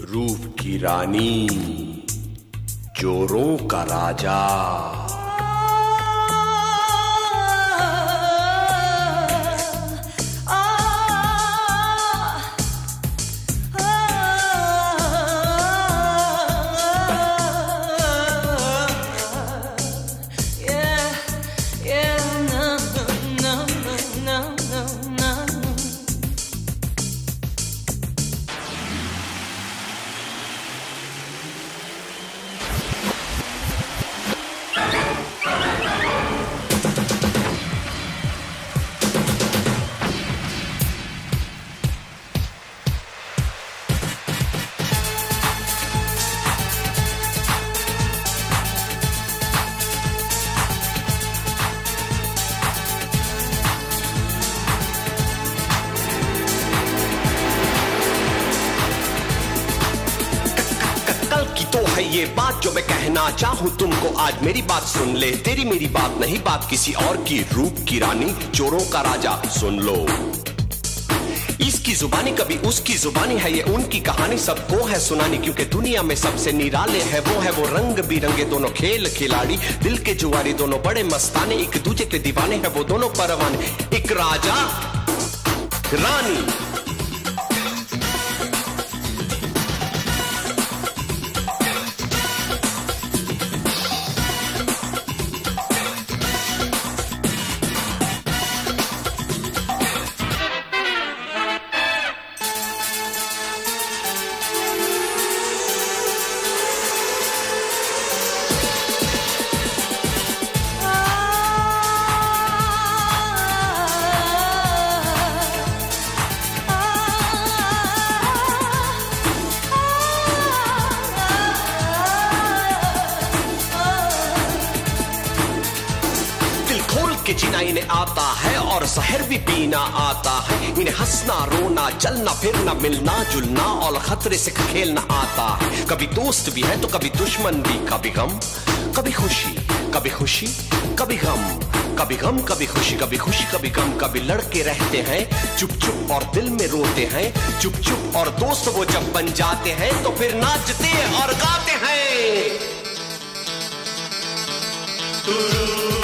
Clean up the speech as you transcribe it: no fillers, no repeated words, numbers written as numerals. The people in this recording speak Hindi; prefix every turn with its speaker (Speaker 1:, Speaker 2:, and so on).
Speaker 1: रूप की रानी, चोरों का राजा। तो है ये बात जो मैं कहना चाहूँ तुमको, आज मेरी बात सुन ले। तेरी मेरी बात नहीं, बात किसी और की। रूप की रानी, चोरों का राजा, सुन लो। इसकी जुबानी कभी उसकी जुबानी है, ये उनकी कहानी सबको है सुनानी। क्योंकि दुनिया में सबसे निराले है वो रंग बिरंगे दोनों खेल खिलाड़ी। दिल के जुआरी दोनों बड़े मस्ताने, एक दूजे के दीवाने हैं वो दोनों परवाने। एक राजा रानी। जीना इन्हें आता है और जहर भी पीना आता है। इन्हें हंसना रोना चलना फिरना मिलना जुलना और खतरे से खेलना आता है। कभी दोस्त भी है तो कभी दुश्मन भी। कभी गम कभी खुशी, कभी खुशी कभी गम, कभी गम कभी खुशी, कभी खुशी कभी गम। कभी लड़के रहते हैं चुप चुप और दिल में रोते हैं चुप चुप, और दोस्त वो जब बन जाते हैं तो फिर नाचते और गाते हैं।